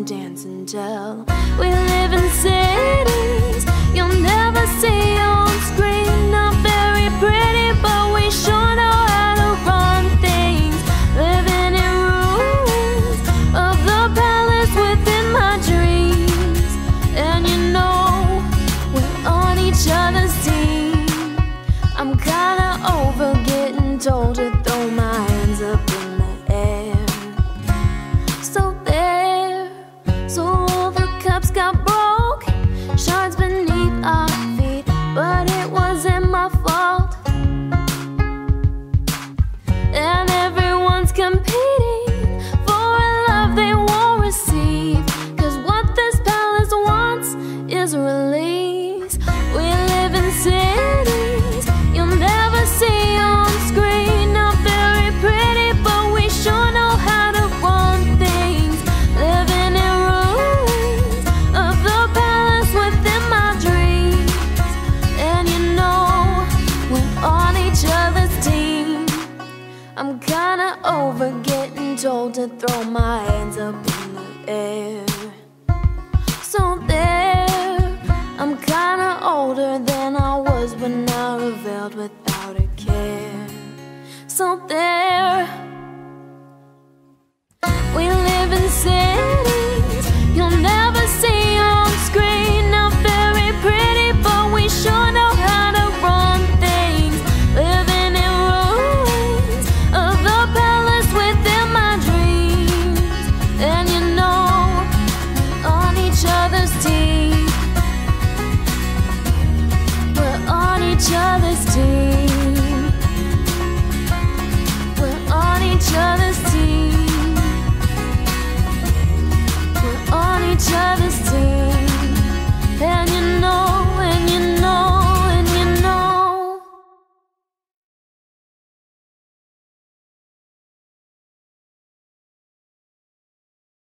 don't dance and tell. We live in cities you'll never see on screen. Not very pretty, but we sure know how to run things. Living in ruins of the palace within my dreams. And you know, we're on each other's team. I'm kinda over getting told to throw my hands up in the air. So there, so all the cups got broke, shards beneath our feet, but it wasn't my fault. And everyone's competing for a love they won't receive, 'cause what this palace wants is release. We live in cities you'll never see on screen. Not very pretty, but we sure know how to run things. Living in ruins of the palace within my dreams. And you know, we're on each other's team. I'm kinda over getting told to throw my hands up in the air.